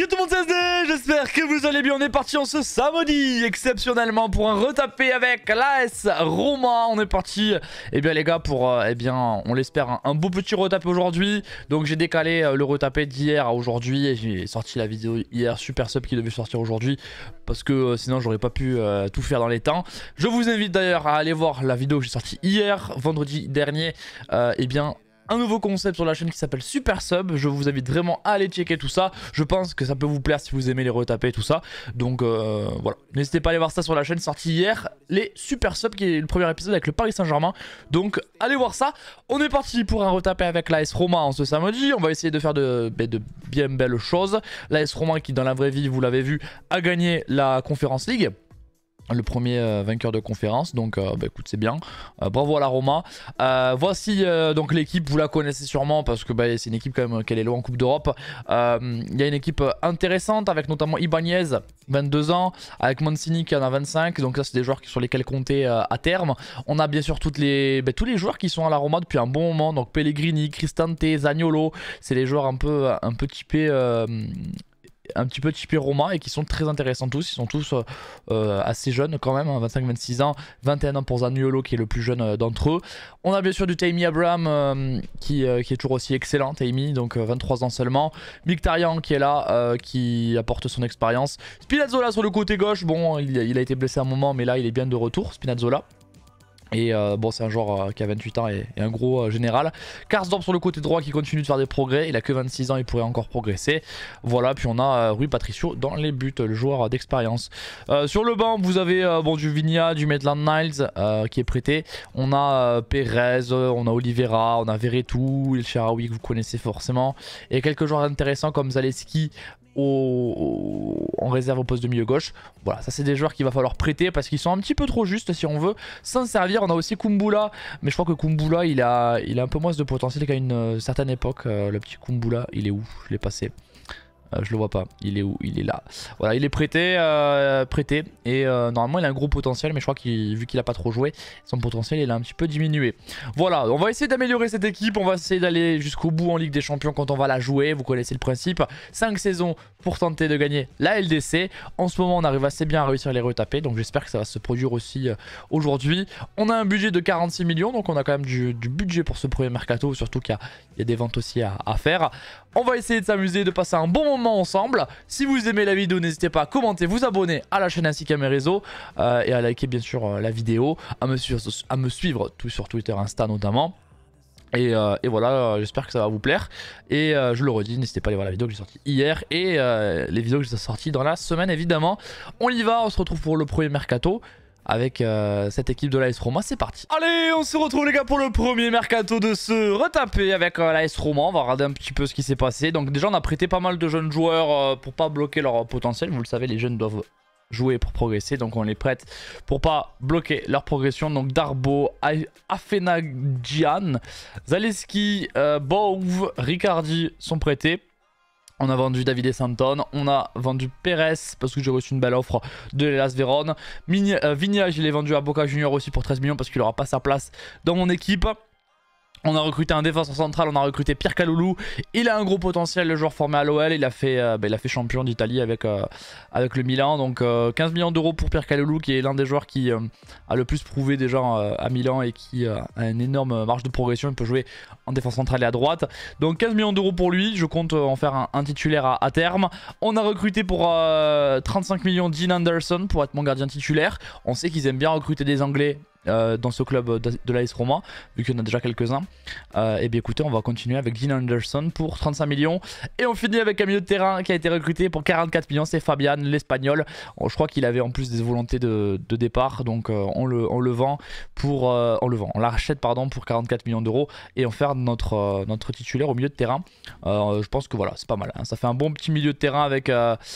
Yo tout le monde, c'est SD, j'espère que vous allez bien. On est parti en ce samedi exceptionnellement pour un retapé avec l'AS Roma. On est parti, eh bien les gars, pour, eh bien, on l'espère, un beau petit retapé aujourd'hui. Donc j'ai décalé le retapé d'hier à aujourd'hui et j'ai sorti la vidéo hier, super sub qui devait sortir aujourd'hui parce que sinon j'aurais pas pu tout faire dans les temps. Je vous invite d'ailleurs à aller voir la vidéo que j'ai sortie hier, vendredi dernier, eh bien... un nouveau concept sur la chaîne qui s'appelle Super Sub. Je vous invite vraiment à aller checker tout ça. Je pense que ça peut vous plaire si vous aimez les retapés et tout ça. Donc voilà, n'hésitez pas à aller voir ça sur la chaîne. Sorti hier, les Super Sub, qui est le premier épisode avec le Paris Saint-Germain. Donc allez voir ça. On est parti pour un retapé avec l'AS Roma en ce samedi. On va essayer de faire de bien belles choses. L'AS Roma qui dans la vraie vie, vous l'avez vu, a gagné la Conference League. Le premier vainqueur de conférence, donc écoute, c'est bien, bravo à la Roma. Voici donc l'équipe, vous la connaissez sûrement parce que c'est une équipe quand même qu'elle est loin en Coupe d'Europe. Il y a une équipe intéressante avec notamment Ibanez, 22 ans, avec Mancini qui en a 25, donc ça c'est des joueurs sur lesquels compter à terme. On a bien sûr tous les joueurs qui sont à la Roma depuis un bon moment, donc Pellegrini, Cristante, Zaniolo, c'est les joueurs un peu typés... un petit peu typé Roma et qui sont très intéressants tous. Ils sont tous assez jeunes quand même, hein, 25-26 ans, 21 ans pour Zaniolo qui est le plus jeune d'entre eux. On a bien sûr du Tammy Abraham qui est toujours aussi excellent, Tammy, donc 23 ans seulement. Mkhitaryan qui est là, qui apporte son expérience. Spinazzola sur le côté gauche, bon il a été blessé un moment mais là il est bien de retour, Spinazzola. Et bon, c'est un joueur qui a 28 ans et un gros général. Karsdorp sur le côté droit qui continue de faire des progrès. Il a que 26 ans, il pourrait encore progresser. Voilà, puis on a Rui Patricio dans les buts, le joueur d'expérience. Sur le banc, vous avez du Vinia, du Maitland-Niles qui est prêté. On a Perez, on a Oliveira, on a Verretou, El Shaarawy que vous connaissez forcément. Et quelques joueurs intéressants comme Zaleski en réserve au poste de milieu gauche. Voilà, ça c'est des joueurs qu'il va falloir prêter parce qu'ils sont un petit peu trop justes si on veut s'en servir. On a aussi Kumbula, mais je crois que Kumbula il a un peu moins de potentiel qu'à une certaine époque. Le petit Kumbula, il est où? Je l'ai passé. Je le vois pas, il est où? Il est là. Voilà, il est prêté et normalement il a un gros potentiel, mais je crois qu'il vu qu'il a pas trop joué, son potentiel il a un petit peu diminué. Voilà, on va essayer d'améliorer cette équipe, on va essayer d'aller jusqu'au bout en Ligue des Champions quand on va la jouer. Vous connaissez le principe, 5 saisons pour tenter de gagner la LDC. En ce moment on arrive assez bien à réussir les retapés, donc j'espère que ça va se produire aussi aujourd'hui. On a un budget de 46 millions, donc on a quand même du budget pour ce premier mercato, surtout qu'il y a des ventes aussi à faire. On va essayer de s'amuser, de passer un bon moment ensemble. Si vous aimez la vidéo, n'hésitez pas à commenter, vous abonner à la chaîne ainsi qu'à mes réseaux et à liker bien sûr la vidéo, à me suivre sur Twitter, Insta notamment. Et voilà, j'espère que ça va vous plaire. Et je le redis, n'hésitez pas à aller voir la vidéo que j'ai sortie hier et les vidéos que j'ai sorties dans la semaine évidemment. On y va, on se retrouve pour le premier mercato avec cette équipe de l'AS Roma, c'est parti. Allez, on se retrouve les gars pour le premier mercato de ce retapé avec l'AS Roma. On va regarder un petit peu ce qui s'est passé. Donc déjà on a prêté pas mal de jeunes joueurs pour pas bloquer leur potentiel. Vous le savez, les jeunes doivent jouer pour progresser, donc on les prête pour pas bloquer leur progression. Donc Darbo, Afenagian, Zaleski, Bouv, Riccardi sont prêtés. On a vendu Davide Santon, on a vendu Perez parce que j'ai reçu une belle offre de l'Hellas Vérone. Vinia, je l'ai vendu à Boca Junior aussi pour 13 millions parce qu'il n'aura pas sa place dans mon équipe. On a recruté un défenseur central, on a recruté Pierre Kaloulou. Il a un gros potentiel, le joueur formé à l'OL. Il a fait champion d'Italie avec le Milan. Donc 15 millions d'euros pour Pierre Kaloulou, qui est l'un des joueurs qui a le plus prouvé déjà à Milan et qui a une énorme marge de progression. Il peut jouer en défense centrale et à droite. Donc 15 millions d'euros pour lui. Je compte en faire un titulaire à terme. On a recruté pour 35 millions Dean Anderson pour être mon gardien titulaire. On sait qu'ils aiment bien recruter des Anglais dans ce club de l'AS Roma, vu qu'il y en a déjà quelques-uns. Et bien écoutez, on va continuer avec Dean Anderson pour 35 millions. Et on finit avec un milieu de terrain qui a été recruté pour 44 millions, c'est Fabian, l'Espagnol. Je crois qu'il avait en plus des volontés de départ, donc on le vend pour... on l'achète pardon pour 44 millions d'euros et on fait notre titulaire au milieu de terrain. Je pense que voilà, c'est pas mal, hein. Ça fait un bon petit milieu de terrain avec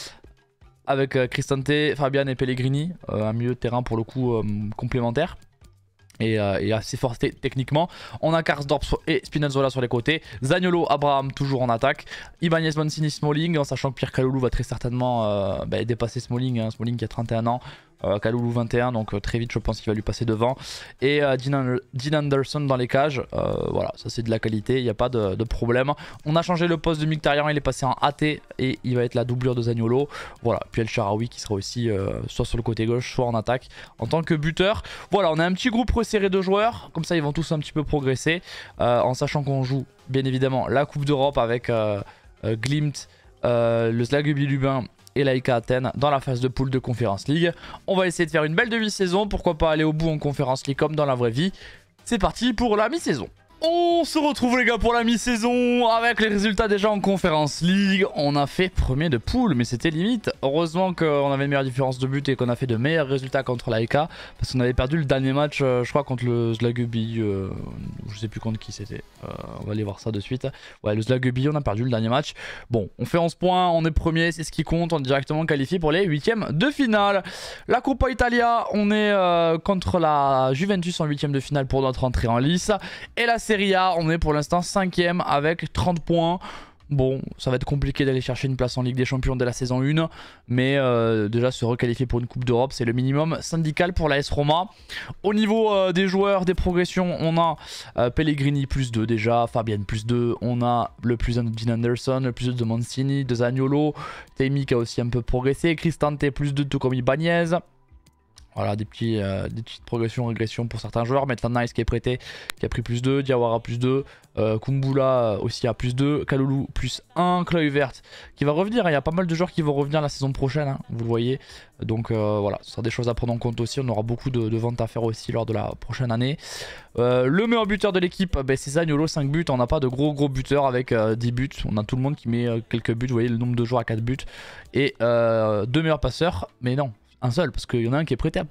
Cristante, Fabian et Pellegrini, un milieu de terrain pour le coup complémentaire. Et assez fort techniquement. On a Karsdorp et Spinazzola sur les côtés. Zaniolo, Abraham toujours en attaque. Ibanez, Mancini, Smalling, en sachant que Pierre Kaloulou va très certainement dépasser Smalling. Smalling qui a 31 ans. Kalulu 21, donc très vite je pense qu'il va lui passer devant. Et Dean Anderson dans les cages, voilà, ça c'est de la qualité, il n'y a pas de problème. On a changé le poste de Mkhitaryan, il est passé en AT et il va être la doublure de Zaniolo. Voilà, puis El Shaarawy qui sera aussi soit sur le côté gauche, soit en attaque en tant que buteur. Voilà, on a un petit groupe resserré de joueurs, comme ça ils vont tous un petit peu progresser, en sachant qu'on joue bien évidemment la Coupe d'Europe avec Glimt, le Zlagubi Lubin et l'AEK Athènes dans la phase de poule de Conference League. On va essayer de faire une belle demi-saison, pourquoi pas aller au bout en Conference League comme dans la vraie vie. C'est parti pour la mi-saison. On se retrouve les gars pour la mi-saison avec les résultats déjà en Conference League. On a fait premier de poule mais c'était limite. Heureusement qu'on avait une meilleure différence de but et qu'on a fait de meilleurs résultats contre l'AEK. Parce qu'on avait perdu le dernier match je crois contre le Zlagubi. Je sais plus contre qui c'était. On va aller voir ça de suite. Ouais, le Zlagubi, on a perdu le dernier match. Bon, on fait 11 points, on est premier, c'est ce qui compte. On est directement qualifié pour les 8e de finale. La Coppa Italia, on est contre la Juventus en 8e de finale pour notre entrée en lice. Et la Serie A, on est pour l'instant 5e avec 30 points. Bon, ça va être compliqué d'aller chercher une place en Ligue des Champions dès la saison 1. Mais déjà se requalifier pour une Coupe d'Europe, c'est le minimum syndical pour l'AS Roma. Au niveau des joueurs, des progressions, on a Pellegrini plus 2 déjà, Fabian plus 2. On a le plus 1 de Dean Anderson, le plus 2 de Mancini, de Zaniolo. Taimi qui a aussi un peu progressé. Cristante plus 2 tout comme Ibanez. Voilà, des petites progressions, régressions pour certains joueurs. Maitland Nice qui est prêté, qui a pris plus 2. Diawara plus 2. Kumbula aussi a plus 2. Kalulu plus 1. Kluivert qui va revenir. Il y a pas mal de joueurs qui vont revenir la saison prochaine, hein, vous le voyez. Donc voilà, ce sera des choses à prendre en compte aussi. On aura beaucoup de ventes à faire aussi lors de la prochaine année. Le meilleur buteur de l'équipe, c'est Zaniolo, 5 buts. On n'a pas de gros buteurs avec 10 buts. On a tout le monde qui met quelques buts. Vous voyez le nombre de joueurs à 4 buts. Et 2 meilleurs passeurs, mais non. Un seul, parce qu'il y en a un qui est prêté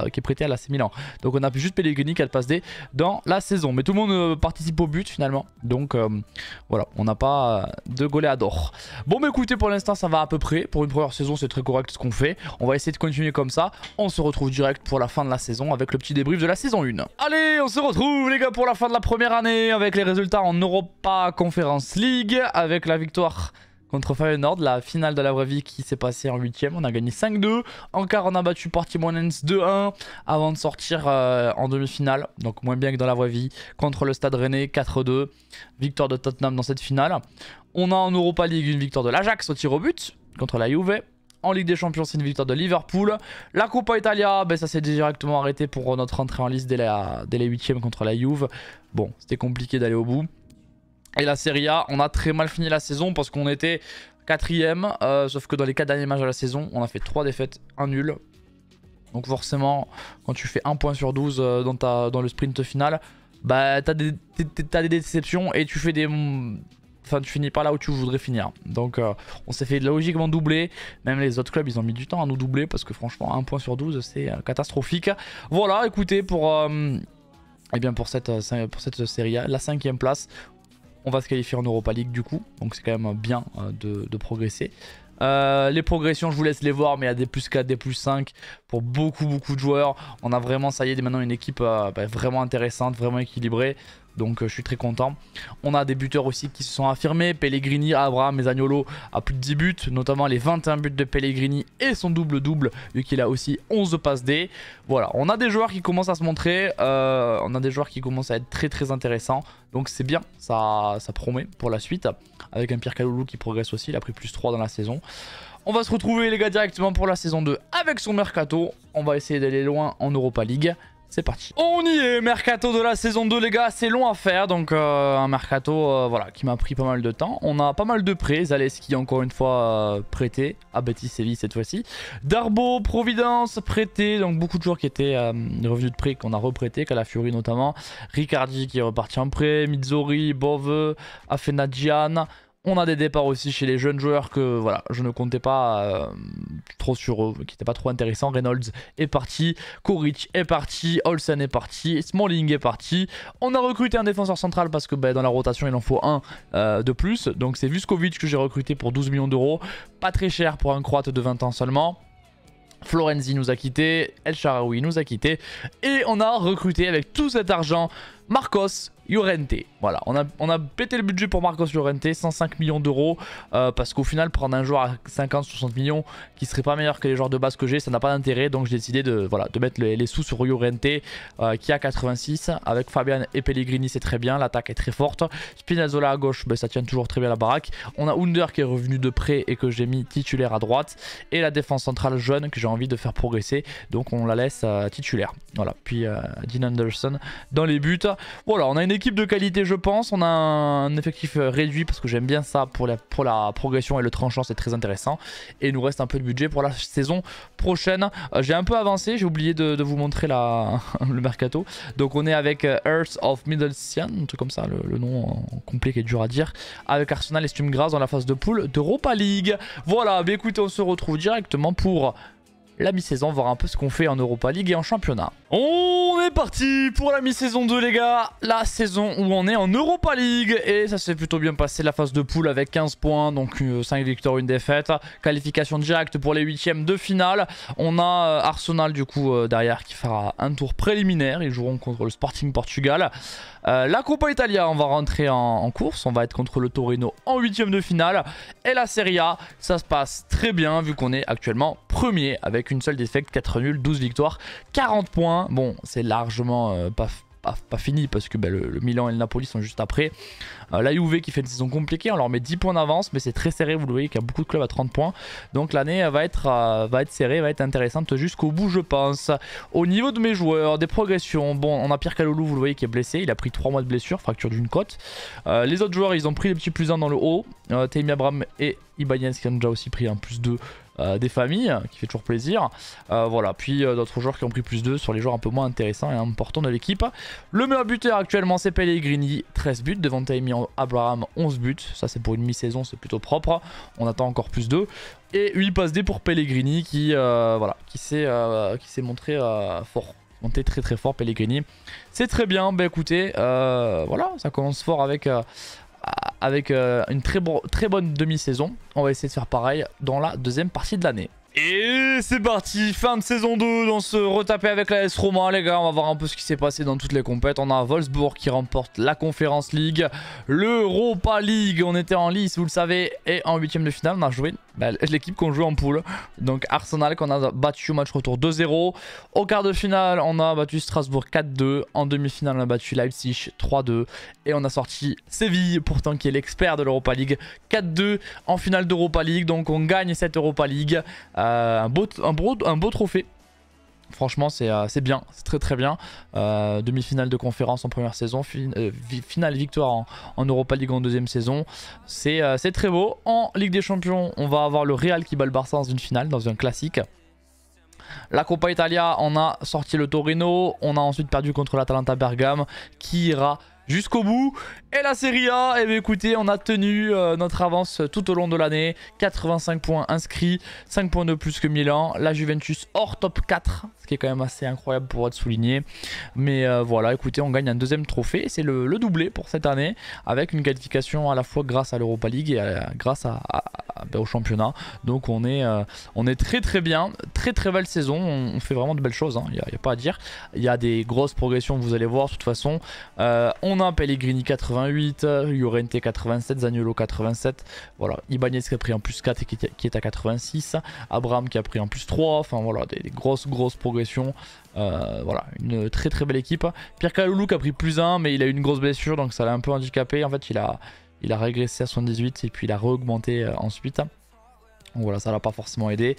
à l'AC Milan. Donc on a juste Pellegrini qui a le passe D dans la saison. Mais tout le monde participe au but finalement. Donc voilà, on n'a pas de goleador. Bon mais écoutez, pour l'instant ça va à peu près. Pour une première saison c'est très correct ce qu'on fait. On va essayer de continuer comme ça. On se retrouve direct pour la fin de la saison avec le petit débrief de la saison 1. Allez, on se retrouve les gars pour la fin de la première année avec les résultats en Europa Conference League. Avec la victoire contre Feyenoord, la finale de la vraie vie qui s'est passée en 8e. On a gagné 5-2. En quart, on a battu Portimonense 2-1 avant de sortir en demi-finale. Donc moins bien que dans la vraie vie. Contre le Stade Rennais 4-2. Victoire de Tottenham dans cette finale. On a en Europa League une victoire de l'Ajax au tir au but contre la Juve. En Ligue des Champions, c'est une victoire de Liverpool. La Coppa Italia, ça s'est directement arrêté pour notre entrée en liste dès les 8e contre la Juve. Bon, c'était compliqué d'aller au bout. Et la Serie A, on a très mal fini la saison parce qu'on était 4e. Sauf que dans les 4 derniers matchs de la saison, on a fait 3 défaites, 1 nul. Donc forcément, quand tu fais 1 point sur 12 dans le sprint final, t'as des déceptions et tu fais des... Enfin, tu finis pas là où tu voudrais finir. Donc on s'est fait logiquement doubler. Même les autres clubs, ils ont mis du temps à nous doubler parce que franchement, 1 point sur 12, c'est catastrophique. Voilà, écoutez, pour cette Serie A, la 5e place. On va se qualifier en Europa League du coup, donc c'est quand même bien de progresser. Les progressions, je vous laisse les voir, mais il y a des plus 4, des plus 5 pour beaucoup de joueurs. On a vraiment, ça y est, maintenant une équipe vraiment intéressante, vraiment équilibrée. Donc je suis très content. On a des buteurs aussi qui se sont affirmés. Pellegrini, Abraham et Zaniolo a plus de 10 buts, notamment les 21 buts de Pellegrini et son double-double, vu qu'il a aussi 11 passes D. Voilà, on a des joueurs qui commencent à se montrer. On a des joueurs qui commencent à être très intéressants. Donc c'est bien, ça promet pour la suite. Avec un Pierre Kalulu qui progresse aussi, il a pris plus 3 dans la saison. On va se retrouver les gars directement pour la saison 2 avec son mercato. On va essayer d'aller loin en Europa League. C'est parti. On y est, mercato de la saison 2 les gars, c'est long à faire, donc un mercato voilà, qui m'a pris pas mal de temps. On a pas mal de prêts, Zaleski encore une fois prêté, à Betis Séville cette fois-ci. Darbo, Providence prêté, donc beaucoup de joueurs qui étaient revenus de prêt, qu'on a reprêté, Calafiori notamment. Riccardi qui est reparti en prêt, Mizori, Bove, Afenadjian. On a des départs aussi chez les jeunes joueurs que voilà, je ne comptais pas trop sur eux, qui n'étaient pas trop intéressants. Reynolds est parti, Koric est parti, Olsen est parti, Smalling est parti. On a recruté un défenseur central parce que dans la rotation il en faut un de plus. Donc c'est Vuskovic que j'ai recruté pour 12 millions d'euros. Pas très cher pour un Croate de 20 ans seulement. Florenzi nous a quitté, El Shaarawy nous a quitté et on a recruté avec tout cet argent Marcos Llorente. Voilà, on a pété le budget pour Marcos Llorente, 105 millions d'euros, parce qu'au final, prendre un joueur à 50-60 millions qui serait pas meilleur que les joueurs de base que j'ai, ça n'a pas d'intérêt. Donc j'ai décidé de mettre les sous sur Llorente, qui a 86. Avec Fabian et Pellegrini, c'est très bien, l'attaque est très forte. Spinazzola à gauche, ben, ça tient toujours très bien la baraque. On a Under qui est revenu de près et que j'ai mis titulaire à droite. Et la défense centrale jeune que j'ai envie de faire progresser, donc on la laisse titulaire. Voilà, puis Dean Anderson dans les buts. Voilà, on a une équipe de qualité, je pense. On a un effectif réduit parce que j'aime bien ça pour la progression et le tranchant, c'est très intéressant. Et il nous reste un peu de budget pour la saison prochaine. J'ai un peu avancé, j'ai oublié de vous montrer le mercato. Donc on est avec Earth of Midlothian, un truc comme ça, le nom complet qui est dur à dire. Avec Arsenal et Sturm Graz dans la phase de poule d'Europa League. Voilà, bah écoutez, on se retrouve directement pour la mi-saison, voir un peu ce qu'on fait en Europa League et en championnat. On est parti pour la mi-saison 2 les gars, la saison où on est en Europa League et ça s'est plutôt bien passé, la phase de poule avec 15 points, donc 5 victoires, 1 défaite, qualification directe pour les 8e de finale. On a Arsenal du coup derrière qui fera un tour préliminaire, ils joueront contre le Sporting Portugal. La Coppa Italia, on va rentrer en course, on va être contre le Torino en 8e de finale. Et la Serie A, ça se passe très bien vu qu'on est actuellement premier avec une seule défaite, 4 nuls, 12 victoires, 40 points. Bon, c'est largement pas fini parce que le Milan et le Napoli sont juste après. La Juve qui fait une saison compliquée, on leur met 10 points d'avance, mais c'est très serré, vous le voyez qu'il y a beaucoup de clubs à 30 points. Donc l'année va être serrée, va être intéressante jusqu'au bout je pense. Au niveau de mes joueurs, des progressions, bon on a Pierre Kalulu, vous le voyez qui est blessé, il a pris 3 mois de blessure, fracture d'une côte. Les autres joueurs ils ont pris les petits +1 dans le haut, Tammy Abraham et Ibanez qui ont déjà aussi pris un +2 des familles, qui fait toujours plaisir. Voilà, puis d'autres joueurs qui ont pris +2 sur les joueurs un peu moins intéressants et importants de l'équipe. Le meilleur buteur actuellement c'est Pellegrini, 13 buts, devant Tammy Abraham 11 buts, ça c'est pour une mi-saison, c'est plutôt propre, on attend encore +2. Et 8 passes D pour Pellegrini qui s'est montré fort. Monté très très fort Pellegrini. C'est très bien, bah écoutez, voilà, ça commence fort avec une très bonne demi-saison. On va essayer de faire pareil dans la deuxième partie de l'année. Et c'est parti, fin de saison 2, on se retapait avec la AS Roma les gars, on va voir un peu ce qui s'est passé dans toutes les compètes. On a Wolfsburg qui remporte la Conference League, l'Europa League, on était en lice vous le savez, et en 8e de finale on a joué l'équipe qu'on jouait en poule. Donc Arsenal qu'on a battu au match retour 2-0. Au quart de finale on a battu Strasbourg 4-2, en demi-finale on a battu Leipzig 3-2 et on a sorti Séville, pourtant qui est l'expert de l'Europa League, 4-2 en finale d'Europa League. Donc on gagne cette Europa League. Un beau trophée. Franchement c'est bien, c'est très très bien. Demi-finale de conférence en première saison, finale victoire en Europa League en deuxième saison. C'est très beau. En Ligue des Champions on va avoir le Real qui bat le Barça dans une finale, dans un classique. La Coppa Italia on a sorti le Torino, on a ensuite perdu contre l'Atalanta Bergame qui ira jusqu'au bout. Et la Serie A, eh bien, écoutez, on a tenu notre avance tout au long de l'année. 85 points inscrits, 5 points de plus que Milan. La Juventus hors top 4, ce qui est quand même assez incroyable pour être souligné. Mais voilà, écoutez, on gagne un deuxième trophée. C'est le doublé pour cette année, avec une qualification à la fois grâce à l'Europa League et grâce au championnat. Donc on est très très bien, très très belle saison. On fait vraiment de belles choses, il n'y a pas à dire. Il y a des grosses progressions, vous allez voir de toute façon. On a Pellegrini 88, Llorente 87, Zaniolo 87, voilà, Ibanez qui a pris un +4 et qui est à 86, Abraham qui a pris un +3, enfin voilà, des grosses progressions. Voilà, une très très belle équipe. Pierre Kalulu qui a pris +1 mais il a eu une grosse blessure donc ça l'a un peu handicapé. En fait il a régressé à 78 et puis il a re-augmenté ensuite. Donc voilà, ça l'a pas forcément aidé.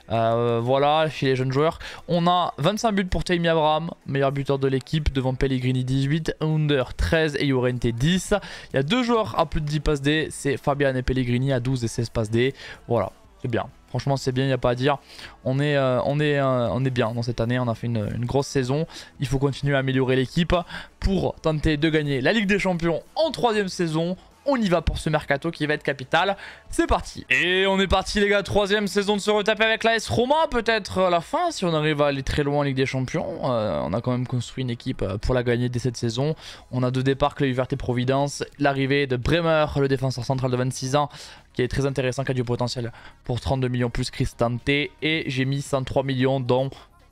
Voilà, chez les jeunes joueurs, on a 25 buts pour Tammy Abraham, meilleur buteur de l'équipe, devant Pellegrini 18, Under 13 et Llorente 10. Il y a deux joueurs à plus de 10 passes D, c'est Fabian et Pellegrini à 12 et 16 passes D. Voilà, c'est bien. Franchement c'est bien, il n'y a pas à dire. On est bien dans cette année, on a fait une grosse saison. Il faut continuer à améliorer l'équipe pour tenter de gagner la Ligue des Champions en 3e saison. On y va pour ce mercato qui va être capital. C'est parti. Et on est parti les gars, 3e saison de se retaper avec la AS Roma. Peut-être à la fin si on arrive à aller très loin en Ligue des Champions. On a quand même construit une équipe pour la gagner dès cette saison. On a deux départs, Clévert et Providence. L'arrivée de Bremer, le défenseur central de 26 ans. Qui est très intéressant, qui a du potentiel pour 32 millions plus Cristante. Et j'ai mis 103 millions dont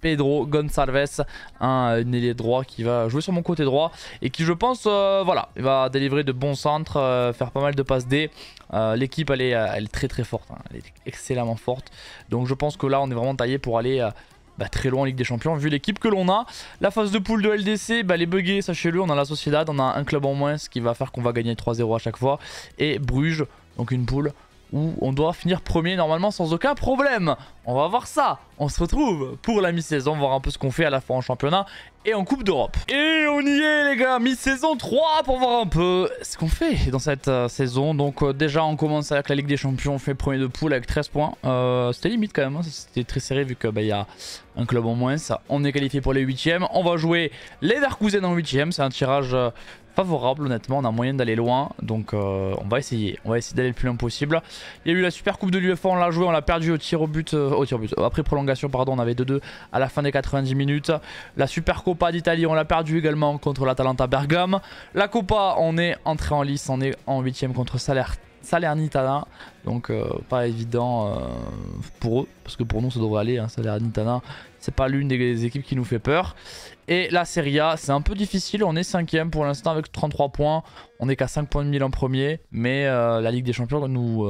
Pedro Gonçalves, un ailier droit qui va jouer sur mon côté droit et qui, je pense, voilà, il va délivrer de bons centres, faire pas mal de passes D. L'équipe elle est très très forte, hein. Elle est excellemment forte. Donc je pense que là on est vraiment taillé pour aller très loin en Ligue des Champions vu l'équipe que l'on a. La phase de poule de LDC, elle est buggée, sachez-le, on a la Sociedad, on a un club en moins, ce qui va faire qu'on va gagner 3-0 à chaque fois. Et Bruges, donc une poule où on doit finir premier normalement sans aucun problème. On va voir ça. On se retrouve pour la mi-saison, voir un peu ce qu'on fait à la fois en championnat et en Coupe d'Europe. Et on y est les gars, mi-saison 3 pour voir un peu ce qu'on fait dans cette saison. Donc déjà on commence avec la Ligue des Champions, on fait premier de poule avec 13 points. C'était limite quand même, hein. C'était très serré vu qu'il y a un club en moins. On est qualifié pour les 8e. On va jouer les Leverkusen en 8e, c'est un tirage favorable honnêtement, on a moyen d'aller loin, donc on va essayer d'aller le plus loin possible. Il y a eu la Super Coupe de l'UEFA, on l'a joué, on l'a perdu au tir au but, après prolongation pardon, on avait 2-2 à la fin des 90 minutes. La Super Coppa d'Italie, on l'a perdu également contre l'Atalanta Bergame. La Coppa, on est entré en lice, on est en 8e contre Salernitana, donc pas évident pour eux, parce que pour nous ça devrait aller, hein. Salernitana, c'est pas l'une des équipes qui nous fait peur. Et la Serie A, c'est un peu difficile, on est 5e pour l'instant avec 33 points, on est qu'à 5 points de Milan premier, mais la Ligue des Champions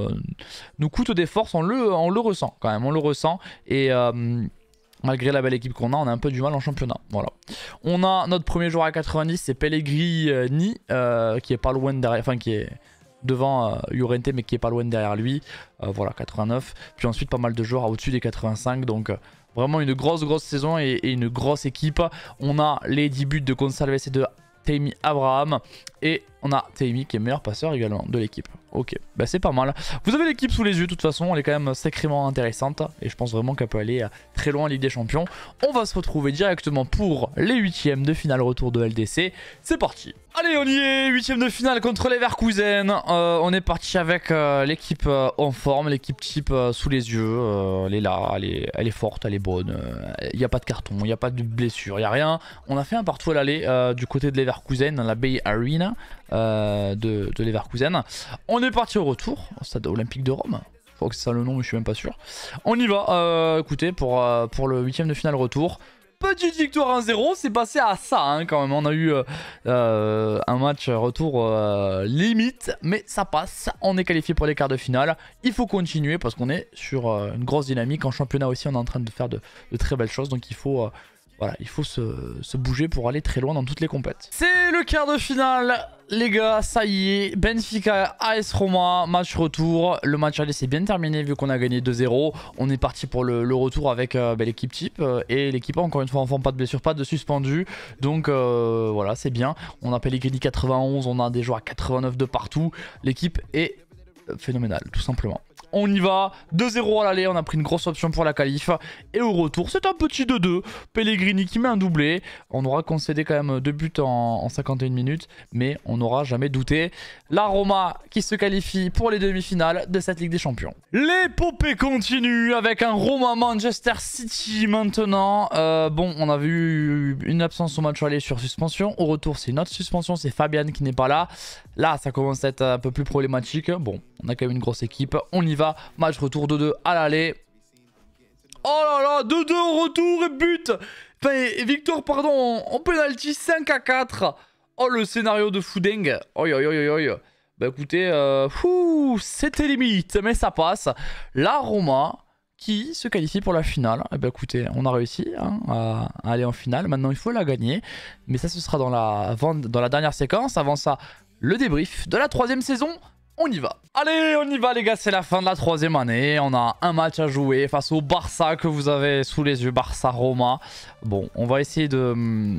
nous coûte des forces, on le ressent quand même, on le ressent, et malgré la belle équipe qu'on a, on a un peu du mal en championnat. Voilà. On a notre premier joueur à 90, c'est Pellegrini, qui est pas loin derrière, enfin qui est devant Llorente mais qui est pas loin derrière lui, voilà 89, puis ensuite pas mal de joueurs au-dessus des 85, donc vraiment une grosse saison et une grosse équipe. On a les 10 buts de Gonçalves et de Tammy Abraham, et on a Tammy qui est meilleur passeur également de l'équipe. Ok, c'est pas mal. Vous avez l'équipe sous les yeux, de toute façon, elle est quand même sacrément intéressante et je pense vraiment qu'elle peut aller très loin en Ligue des Champions. On va se retrouver directement pour les 8e de finale retour de LDC. C'est parti. Allez, on y est, 8e de finale contre les Leverkusen. On est parti avec l'équipe en forme, l'équipe type sous les yeux. Elle est là, elle est forte, elle est bonne. Il n'y a pas de carton, il n'y a pas de blessure, il n'y a rien. On a fait un partout à l'aller du côté de Leverkusen, dans la Bay Arena de Leverkusen. On est parti au retour, au stade olympique de Rome. Je crois que c'est ça le nom, mais je suis même pas sûr. On y va, écoutez, pour le 8e de finale retour. Petite victoire 1-0, c'est passé à ça hein, quand même. On a eu un match retour limite, mais ça passe. On est qualifié pour les quarts de finale. Il faut continuer parce qu'on est sur une grosse dynamique. En championnat aussi, on est en train de faire de très belles choses. Donc il faut, voilà, il faut se bouger pour aller très loin dans toutes les compètes. C'est le quart de finale. Les gars, ça y est, Benfica AS Roma, match retour. Le match aller c'est bien terminé vu qu'on a gagné 2-0. On est parti pour le retour avec l'équipe type et l'équipe encore une fois en forme, pas de blessure, pas de suspendu. Donc voilà, c'est bien. On a Pellegrini 91, on a des joueurs à 89 de partout. L'équipe est phénoménale, tout simplement. On y va, 2-0 à l'aller, on a pris une grosse option pour la qualif. Et au retour, c'est un petit 2-2. Pellegrini qui met un doublé. On aura concédé quand même 2 buts en 51 minutes, mais on n'aura jamais douté. La Roma qui se qualifie pour les demi-finales de cette Ligue des Champions. L'épopée continue avec un Roma Manchester City maintenant. Bon, on avait eu une absence au match aller sur suspension. Au retour, c'est une autre suspension, c'est Fabian qui n'est pas là. Là, ça commence à être un peu plus problématique. Bon, on a quand même une grosse équipe. On y va. Match retour 2-2 à l'aller. Oh là là, 2-2 au retour et but. Enfin, et victoire, pardon, en penalty 5-4. Oh, le scénario de Fouding. Oi, oi, oi, oi. Bah écoutez, c'était limite, mais ça passe. La Roma qui se qualifie pour la finale. Et bah écoutez, on a réussi hein, à aller en finale. Maintenant, il faut la gagner. Mais ça, ce sera dans la dernière séquence. Avant ça, le débrief de la 3e saison. On y va. Allez, on y va les gars, c'est la fin de la 3e année. On a un match à jouer face au Barça que vous avez sous les yeux, Barça-Roma. Bon, on va essayer de...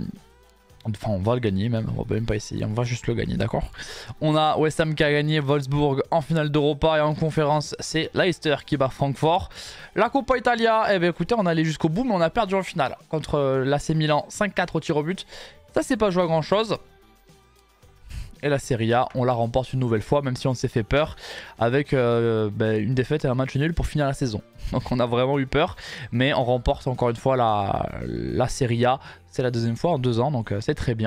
Enfin, on va le gagner même, on va même pas essayer, on va juste le gagner, d'accord. On a West Ham qui a gagné Wolfsburg en finale d'Europa et en conférence, c'est Leicester qui bat Francfort. La Coppa Italia, eh bien écoutez, on est allé jusqu'au bout, mais on a perdu en finale contre l'AC Milan, 5-4 au tir au but. Ça, c'est pas joué à grand chose. Et la Serie A, on la remporte une nouvelle fois, même si on s'est fait peur, avec une défaite et un match nul pour finir la saison. Donc on a vraiment eu peur, mais on remporte encore une fois la Serie A. C'est la 2e fois en 2 ans, donc c'est très bien.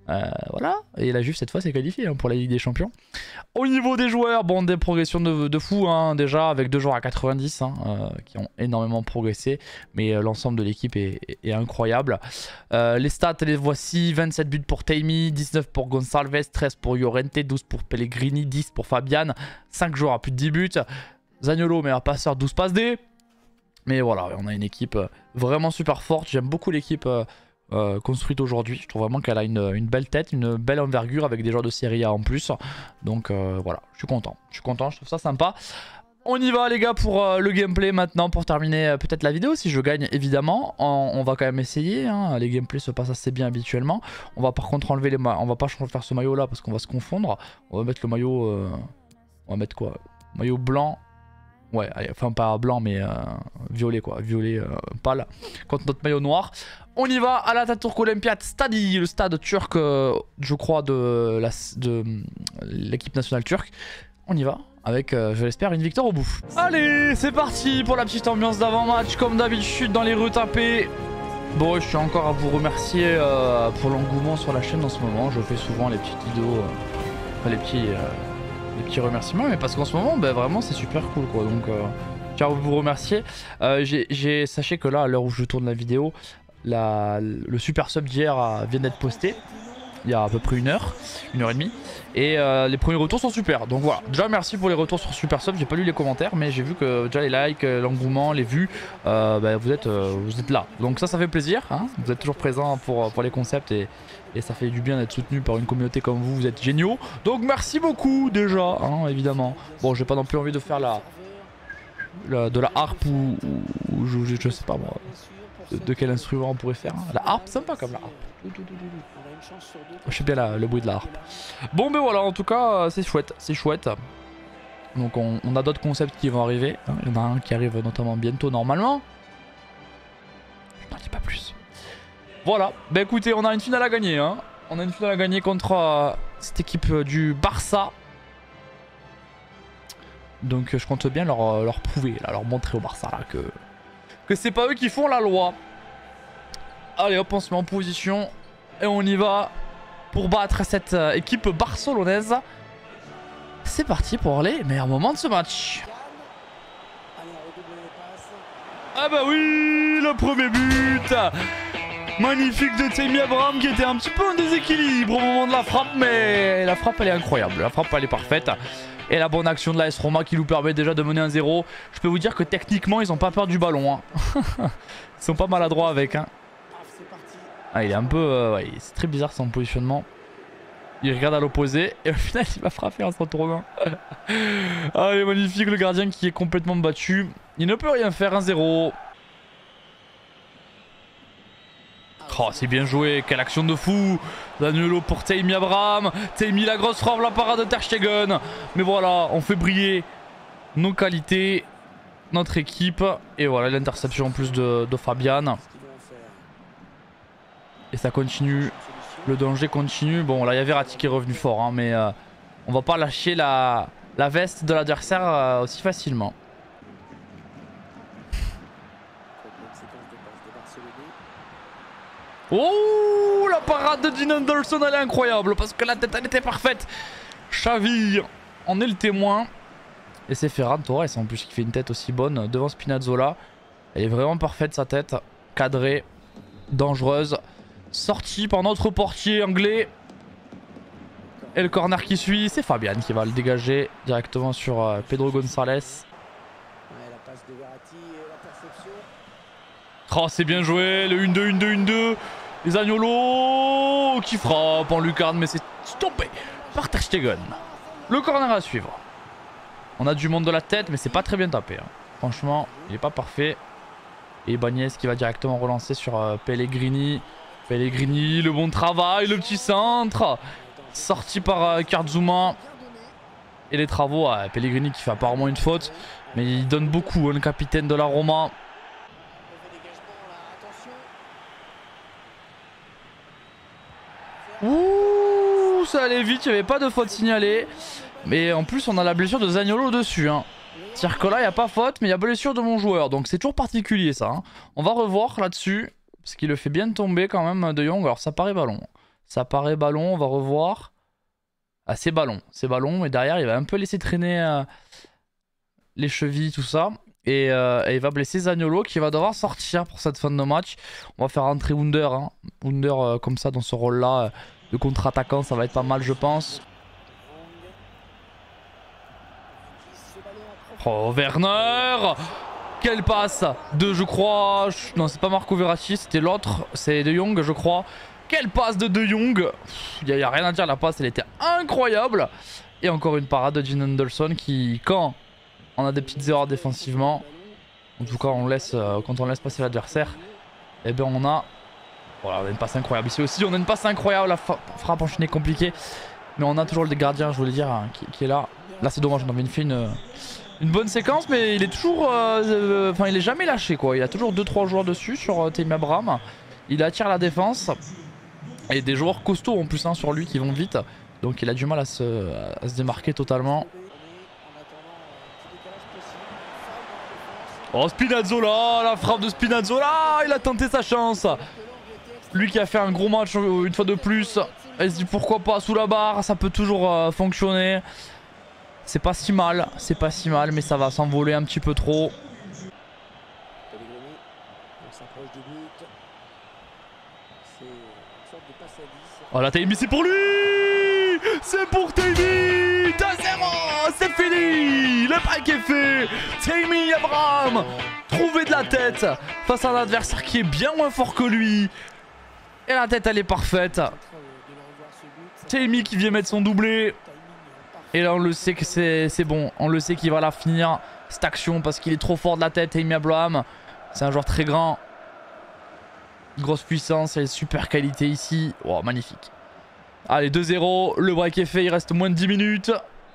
Voilà, et la Juve cette fois c'est qualifié hein, pour la Ligue des Champions. Au niveau des joueurs, bon des progressions de fou hein, déjà avec 2 joueurs à 90 hein, qui ont énormément progressé, mais l'ensemble de l'équipe est incroyable. Les stats les voici, 27 buts pour Taimi, 19 pour Gonçalves, 13 pour Llorente, 12 pour Pellegrini, 10 pour Fabian, 5 joueurs à plus de 10 buts. Zaniolo meilleur passeur, 12 passes D. Mais voilà, on a une équipe vraiment super forte, j'aime beaucoup l'équipe construite aujourd'hui. Je trouve vraiment qu'elle a une belle tête, une belle envergure avec des joueurs de Serie A en plus. Donc voilà, je suis content, je trouve ça sympa. On y va les gars pour le gameplay maintenant, pour terminer peut-être la vidéo si je gagne évidemment. On va quand même essayer, hein. Les gameplays se passent assez bien habituellement. On va par contre enlever les maillots, on va pas faire ce maillot là parce qu'on va se confondre. On va mettre le maillot, on va mettre quoi? Maillot blanc. Ouais, enfin pas blanc mais violet quoi, violet pâle contre notre maillot noir. On y va à l'Atatürk Olimpiyat Stadi, le stade turc je crois de l'équipe nationale turque. On y va avec, je l'espère, une victoire au bout. Allez, c'est parti pour la petite ambiance d'avant-match comme d'habitude dans les retapés. Bon, je suis encore à vous remercier pour l'engouement sur la chaîne en ce moment. Je fais souvent les petites vidéos, les petits remerciements, mais parce qu'en ce moment, ben, vraiment, c'est super cool, quoi. Donc, je tiens à vous remercier. Sachez que là, à l'heure où je tourne la vidéo, le super sub d'hier vient d'être posté. Il y a à peu près 1 heure et demie. Et les premiers retours sont super. Donc voilà, déjà merci pour les retours sur Super Sub. J'ai pas lu les commentaires, mais j'ai vu que déjà les likes, l'engouement, les vues, bah, vous êtes là. Donc ça fait plaisir. Hein, vous êtes toujours présents pour les concepts et ça fait du bien d'être soutenu par une communauté comme vous. Vous êtes géniaux. Donc merci beaucoup déjà, hein, évidemment. Bon, j'ai pas non plus envie de faire de la harpe ou je sais pas moi. De quel instrument on pourrait faire hein. La harpe, sympa comme la harpe. Je sais bien le bruit de la harpe. Bon ben voilà, en tout cas c'est chouette, c'est chouette. Donc on a d'autres concepts qui vont arriver. Il y en a un qui arrive notamment bientôt normalement. Je n'en dis pas plus. Voilà, ben écoutez, on a une finale à gagner hein. On a une finale à gagner contre cette équipe du Barça. Donc je compte bien leur prouver, là, leur montrer au Barça là, que c'est pas eux qui font la loi. Allez hop, on se met en position et on y va pour battre cette équipe barcelonaise. C'est parti pour les meilleurs moments de ce match. Ah bah oui, le premier but magnifique de Tammy Abraham qui était un petit peu en déséquilibre au moment de la frappe, mais la frappe elle est incroyable, la frappe elle est parfaite. Et la bonne action de l'AS Roma qui nous permet déjà de mener 1-0. Je peux vous dire que techniquement ils ont pas peur du ballon hein. Ils sont pas maladroits avec hein. Ah, il est un peu... ouais, c'est très bizarre son positionnement. Il regarde à l'opposé et au final il va frapper en se retournant. Ah, il est magnifique le gardien qui est complètement battu. Il ne peut rien faire, 1-0. Oh, c'est bien joué, quelle action de fou. Zaniolo pour Tammy Abraham. Tammy, la grosse frappe, la parade de Ter Stegen. Mais voilà, on fait briller nos qualités, notre équipe. Et voilà, l'interception en plus de Fabian. Et ça continue, le danger continue. Bon là il y a Verratti qui est revenu fort hein, mais on va pas lâcher la veste de l'adversaire aussi facilement. Oh, la parade de Dean Henderson elle est incroyable parce que la tête elle était parfaite. Xavi en est le témoin. Et c'est Ferran Torres en plus qui fait une tête aussi bonne devant Spinazzola. Elle est vraiment parfaite sa tête, cadrée, dangereuse. Sorti par notre portier anglais. Et le corner qui suit, c'est Fabian qui va le dégager directement sur Pedro Gonçalves. Oh, c'est bien joué, le 1-2, 1-2, 1-2. Les Zaniolo qui frappe en lucarne, mais c'est stoppé par Ter Stegen. Le corner à suivre. On a du monde de la tête, mais c'est pas très bien tapé. Hein. Franchement, il est pas parfait. Et Ibanez qui va directement relancer sur Pellegrini. Pellegrini, le bon travail, le petit centre. Sorti par Kardzouma. Et les travaux, Pellegrini qui fait apparemment une faute. Mais il donne beaucoup, hein, le capitaine de la Roma. Ouh, ça allait vite, il n'y avait pas de faute signalée. Mais en plus, on a la blessure de Zaniolo dessus. Hein. C'est-à-dire que là, il n'y a pas faute, mais il y a blessure de mon joueur. Donc c'est toujours particulier ça. Hein. On va revoir là-dessus. Parce qu'il le fait bien tomber quand même de Jong. Alors ça paraît ballon. Ça paraît ballon, on va revoir. Ah, c'est ballon, mais derrière il va un peu laisser traîner les chevilles, tout ça. Et il va blesser Zaniolo qui va devoir sortir pour cette fin de match. On va faire rentrer Wunder. Hein. Wunder comme ça dans ce rôle-là de contre-attaquant, ça va être pas mal je pense. Oh Werner! Quelle passe de je crois... Non c'est pas Marco Verratti, c'était l'autre. C'est De Jong je crois. Quelle passe de De Jong! Il n'y a rien à dire, la passe elle était incroyable. Et encore une parade de Gene Henderson qui quand on a des petites erreurs défensivement, en tout cas on laisse, quand on laisse passer l'adversaire, et bien on a... Voilà, on a une passe incroyable. Ici aussi on a une passe incroyable, la frappe enchaînée compliquée. Mais on a toujours le gardien, je voulais dire, hein, qui est là. Là c'est dommage, on avait fait une bonne séquence, mais il est toujours... Enfin il est jamais lâché quoi. Il a toujours 2-3 joueurs dessus sur Tammy Abraham. Il attire la défense. Et des joueurs costauds en plus hein, sur lui qui vont vite. Donc il a du mal à se démarquer totalement. Oh Spinazzola, la frappe de Spinazzola, il a tenté sa chance. Lui qui a fait un gros match une fois de plus. Il se dit pourquoi pas sous la barre, ça peut toujours fonctionner. C'est pas si mal, mais ça va s'envoler un petit peu trop. Oh la Tammy, c'est pour lui! C'est pour Tammy! 2-0! C'est fini! Le break est fait! Tammy Abraham! Trouver de la tête face à un adversaire qui est bien moins fort que lui. Et la tête elle est parfaite. Tammy qui vient mettre son doublé. Et là on le sait que c'est bon. On le sait qu'il va la finir cette action parce qu'il est trop fort de la tête. Tammy Abraham, c'est un joueur très grand. Grosse puissance et super qualité ici. Oh, magnifique. Allez, 2-0. Le break est fait. Il reste moins de 10 minutes.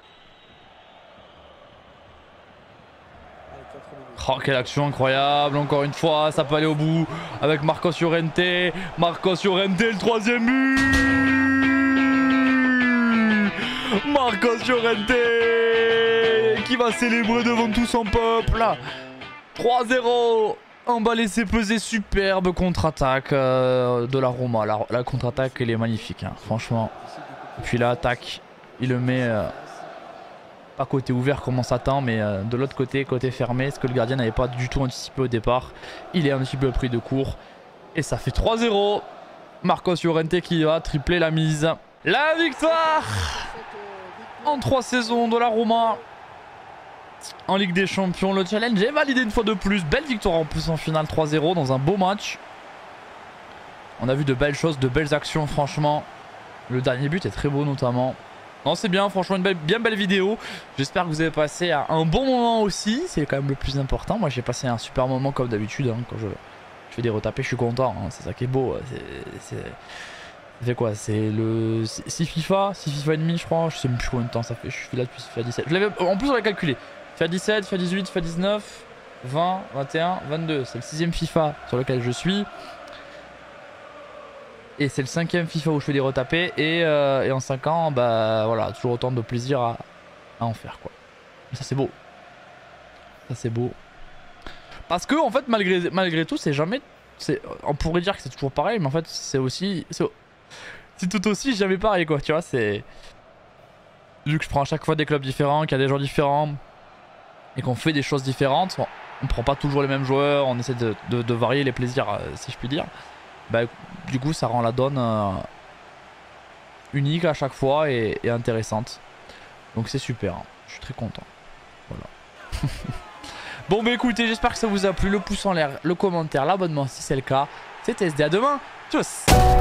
Oh, quelle action incroyable. Encore une fois, ça peut aller au bout. Avec Marcos Llorente. Marcos Llorente, le troisième but. Marcos Llorente qui va célébrer devant tout son peuple. 3-0. On va laisser peser, superbe contre-attaque de la Roma. La contre-attaque elle est magnifique hein, franchement. Et puis l'attaque il le met pas côté ouvert comme on s'attend, mais de l'autre côté, côté fermé, ce que le gardien n'avait pas du tout anticipé au départ. Il est un petit peu pris de court et ça fait 3-0. Marcos Llorente qui va tripler la mise. La victoire en 3 saisons de la Roma en Ligue des Champions. Le challenge est validé une fois de plus. Belle victoire en plus en finale 3-0 dans un beau match. On a vu de belles choses, de belles actions franchement. Le dernier but est très beau notamment. Non c'est bien, franchement une bien belle vidéo. J'espère que vous avez passé un bon moment aussi. C'est quand même le plus important. Moi j'ai passé un super moment comme d'habitude hein, quand je fais des retapés, je suis content hein. C'est ça qui est beau. C'est quoi? C'est le 6 FIFA et demi je crois. Je sais même plus combien de temps ça fait. Je suis là depuis FIFA 17. En plus on l'a calculé. FIFA 17, FIFA 18, FIFA 19, 20, 21, 22. C'est le 6ème FIFA sur lequel je suis. Et c'est le 5ème FIFA où je fais des retapés. Et en 5 ans, bah voilà, toujours autant de plaisir à en faire quoi. Ça c'est beau. Ça c'est beau. Parce que en fait malgré tout c'est jamais... On pourrait dire que c'est toujours pareil, mais en fait c'est aussi... C'est tout aussi jamais pareil quoi, tu vois, c'est... Vu que je prends à chaque fois des clubs différents, qu'il y a des joueurs différents, et qu'on fait des choses différentes, on prend pas toujours les mêmes joueurs, on essaie de varier les plaisirs, si je puis dire. Bah, du coup ça rend la donne unique à chaque fois et intéressante. Donc c'est super, hein. Je suis très content. Voilà. Bon bah écoutez, j'espère que ça vous a plu, le pouce en l'air, le commentaire, l'abonnement si c'est le cas. C'était SD, à demain, tchuss.